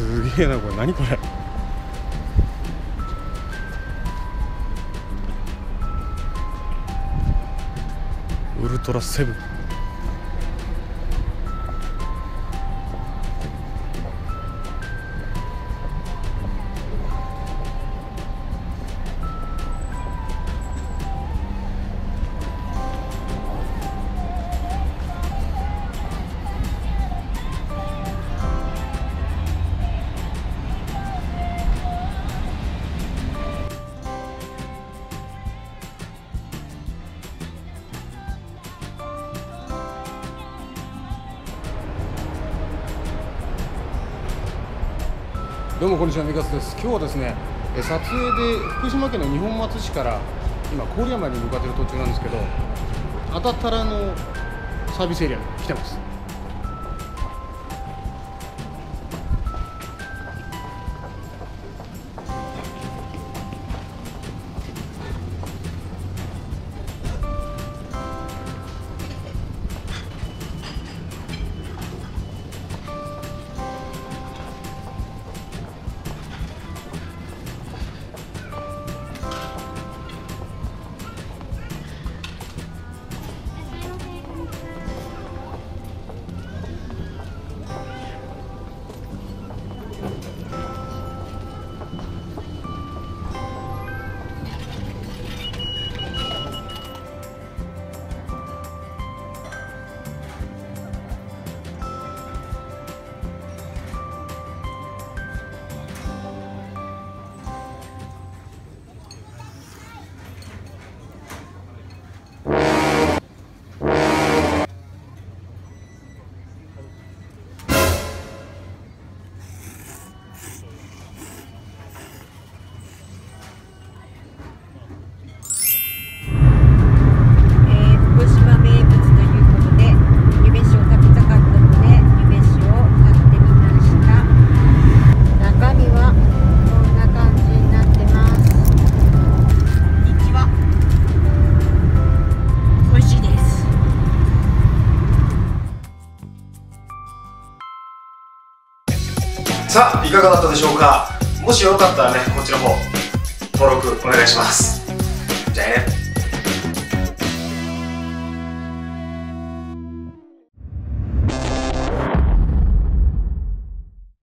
すげえな、これ何これ。ウルトラセブン。どうもこんにちは、ミカスです。今日はですね、撮影で福島県の二本松市から今郡山に向かっている途中なんですけど、あたたらのサービスエリアに来てます。 さあ、いかがだったでしょうか。もしよかったらね、こちらも登録お願いします。